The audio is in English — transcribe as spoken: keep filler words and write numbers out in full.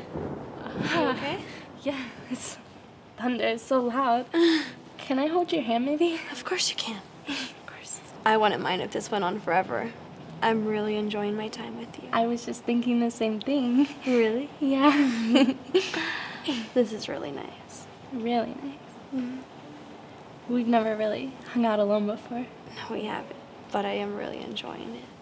You okay? Yeah, it's thunder. It's so loud. Can I hold your hand, maybe? Of course you can. Of course. I wouldn't mind if this went on forever. I'm really enjoying my time with you. I was just thinking the same thing. Really? Yeah. This is really nice. Really nice. Mm-hmm. We've never really hung out alone before. No, we haven't, but I am really enjoying it.